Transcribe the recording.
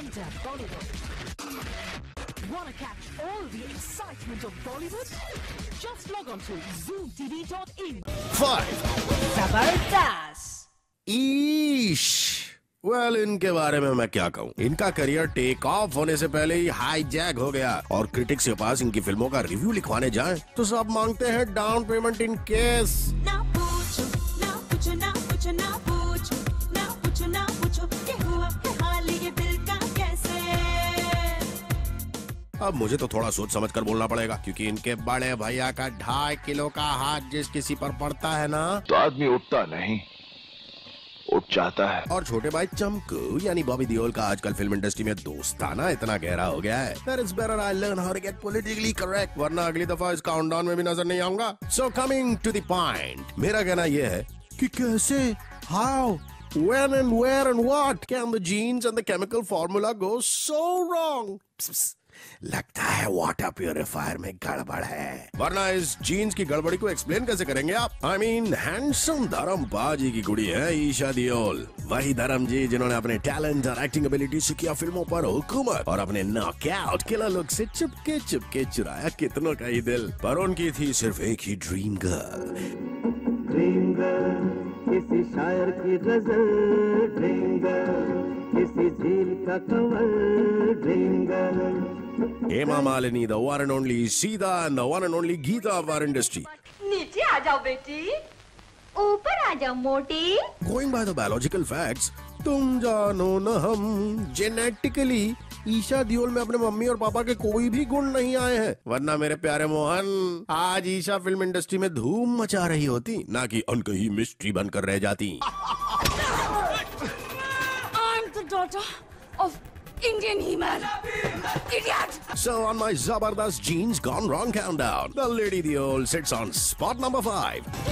Enter Bollywood. Wanna catch all the excitement of Bollywood? Just log on to zoomtv.in. 5. Zabardast. ईश वेल इनके बारे में मैं क्या कहूँ। इनका करियर टेक ऑफ होने से पहले ही हाईजैक हो गया और क्रिटिक्स के पास इनकी फिल्मों का रिव्यू लिखवाने जाएं तो सब मांगते हैं डाउन पेमेंट इन केस। ना पूछो, ना पूछो, ना पूछो, ना पूछो, ना पूछो, ना पूछो, ये हुआ है हाल ये दिल का कैसे। अब मुझे तो थोड़ा सोच समझ कर बोलना पड़ेगा क्योंकि इनके बड़े भैया का 2.5 किलो का हाथ जिस किसी पर पड़ता है ना तो आदमी उठता नहीं, उठ जाता है। और छोटे भाई चमकू यानी बॉबी देओल का आजकल फिल्म इंडस्ट्री में दोस्ताना इतना गहरा हो गया है that it's better I learn how to get politically correct, वरना अगली दफा इस काउंटडाउन में भी नजर नहीं आऊंगा। So coming to the point, मेरा कहना यह है कि कैसे, how, when and where and what can the genes and the chemical formula go so wrong? लगता है वाटर प्यूरिफायर में गड़बड़ है, वरना इस जीन्स की गड़बड़ी को एक्सप्लेन कैसे करेंगे आप? I mean, हैंडसम धर्मपा जी की कुड़ी है ईशा देओल, वही धर्म जी जिन्होंने अपने टैलेंट और एक्टिंग एबिलिटी से किया फिल्मों पर हुकूमत और अपने नॉकआउट किलर लुक से चुपके चुराया कितनों का ही दिल। पर उनकी थी सिर्फ एक ही ड्रीम गर्ल, किसी शायर की गजल, ड्रीम गर्ल, किसी झील का कंवल, dream girl. Hema Malini, the one and only Sita and the one and only Geeta of our industry. नीचे आ जाओ बेटी, ऊपर आ जाओ मोटी। Going by the biological facts, तुम जानो न हम जेनेटिकली ईशा देओल में अपने मम्मी और पापा के कोई भी गुण नहीं आए हैं, वरना मेरे प्यारे मोहन आज ईशा फिल्म इंडस्ट्री में धूम मचा रही होती, ना कि अनकही मिस्ट्री बनकर रह जाती। I'm the daughter of Indian He-Man. Idiot! So on my Zabardast Genes Gone Wrong countdown, the Lady Deol sits on spot number 5.